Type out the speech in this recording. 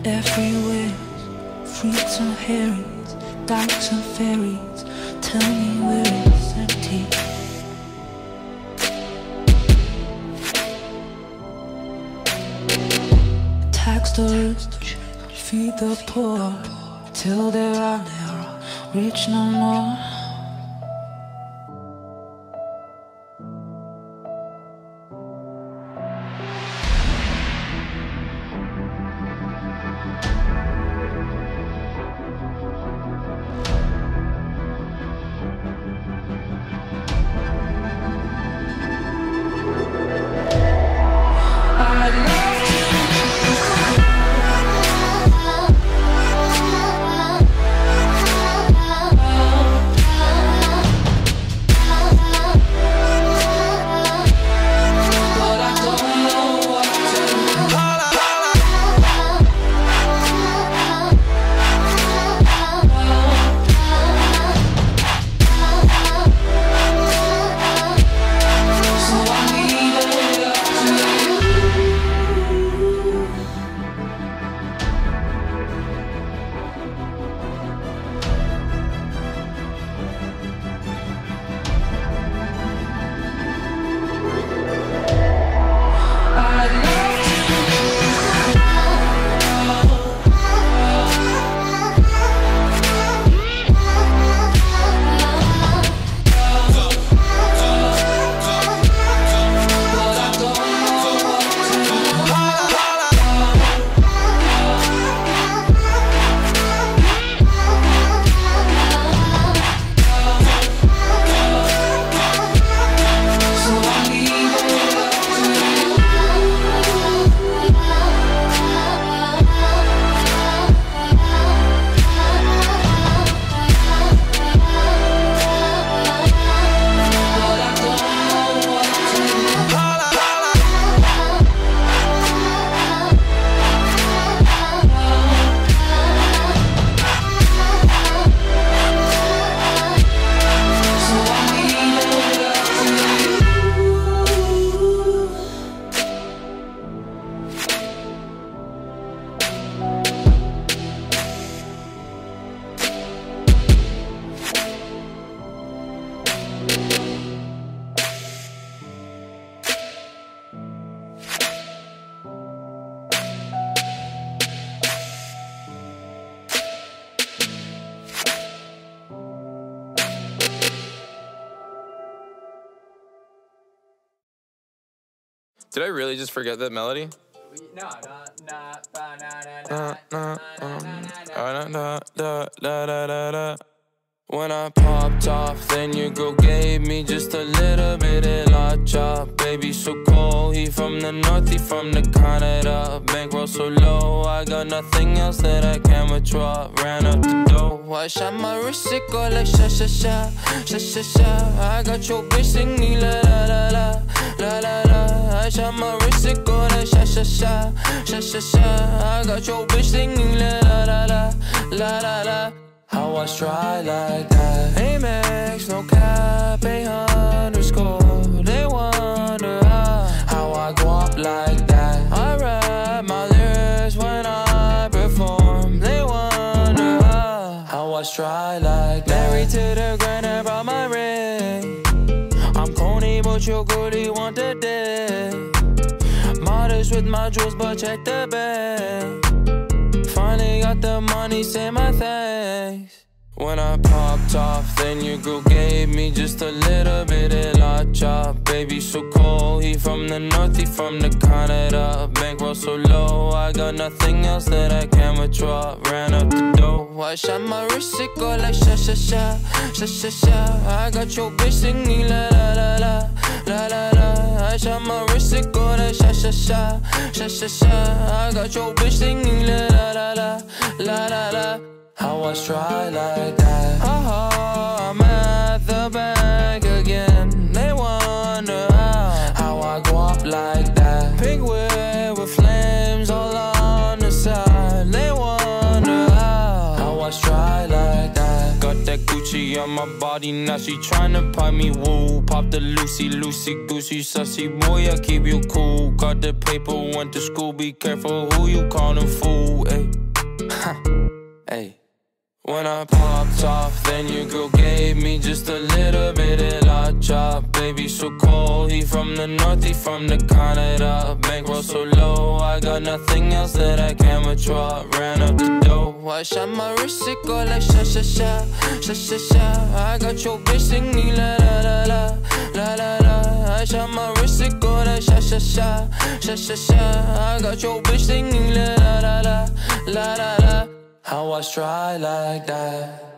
everywhere. Freaks and herrings, dykes and fairies. Tell me where it's empty. Tax the rich, feed the poor, till there are never rich no more. Did I really just forget that melody? No, When I popped off, then your girl gave me just a little bit of la chop. Baby so cold, he from the north, he from the Canada. Bankroll so low, I got nothing else that I can withdraw. Ran up the dough, I shot my wrist, it go like sha sha sha, sha sha sha. I got your bitch singing la la la la, la la la. I shot my wrist, it go like sha sha sha, sha sha sha. I got your bitch singing la la la la, la la la. How I try like that? Amex, no cap, _. They wonder how I go up like that. I rap my lyrics when I perform. They wonder how I try like that. Married to the grind, I brought my ring. I'm corny, but your goodie want the dick. Modest with my jewels, but check the bag. Finally got the money, say my thanks. When I popped off, then your girl gave me just a little bit of la chop. Baby so cold, he from the north, he from the Canada. Bankroll so low, I got nothing else that I can withdraw. Ran up the dough, I shot my wrist, it go like sha sha sha, sha sha sha. I got your bitch singing la la la la, la la la. I shot my wrist, it go like sha sha sha, sha sha sha. I got your bitch singing la la la la, la la la. How I try like that? I'm at the bank again. They wonder how I go up like that. Pink whip with flames all on the side. They wonder how I try like that. Got that Gucci on my body, now she tryna pipe me woo. Pop the Lucy, loosey goosey, sussy boy, I keep you cool. Got the paper, went to school, be careful who you callin' fool, ayy. When I popped off, then your girl gave me just a little bit of la chop. Baby so cold, he from the north, he from the Canada. Bankroll so low, I got nothing else that I can withdraw. Ran up the dough, I shot my wrist, it go like sha sha sha, sha sha sha. I got your bitch singing la la la la, la la la. I shot my wrist, it go like sha sha sha, sha sha sha. I got your bitch singing la la la la, la la la. How I stride like that?